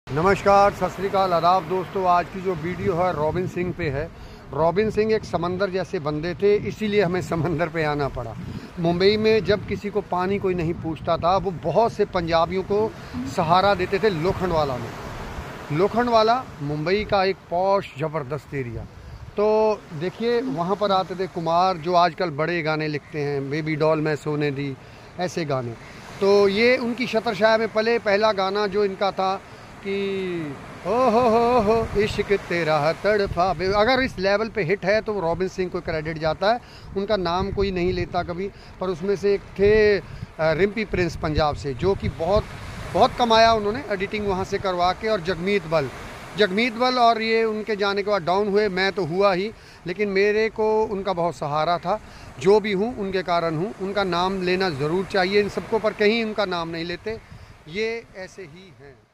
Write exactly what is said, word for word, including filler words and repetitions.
नमस्कार, सत श्री अकाल, आदाब दोस्तों। आज की जो वीडियो है रॉबिन सिंह पे है। रॉबिन सिंह एक समंदर जैसे बंदे थे, इसीलिए हमें समंदर पे आना पड़ा। मुंबई में जब किसी को पानी कोई नहीं पूछता था, वो बहुत से पंजाबियों को सहारा देते थे लोखंडवाला में। लोखंडवाला मुंबई का एक पॉश ज़बरदस्त एरिया। तो देखिए, वहाँ पर आते थे कुमार, जो आजकल बड़े गाने लिखते हैं, बेबी डॉल मैं सोने दी, ऐसे गाने। तो ये उनकी शतरशाह में पले पहला गाना जो इनका था कि ओ हो हो हो इश्क तेरा तड़फा। अगर इस लेवल पे हिट है तो रॉबिन सिंह को क्रेडिट जाता है। उनका नाम कोई नहीं लेता कभी, पर उसमें से एक थे रिम्पी प्रिंस पंजाब से, जो कि बहुत बहुत कमाया उन्होंने एडिटिंग वहाँ से करवा के। और जगमीत बल जगमीत बल और ये उनके जाने के बाद डाउन हुए। मैं तो हुआ ही, लेकिन मेरे को उनका बहुत सहारा था। जो भी हूँ उनके कारण हूँ। उनका नाम लेना ज़रूर चाहिए इन सबको, पर कहीं उनका नाम नहीं लेते। ये ऐसे ही हैं।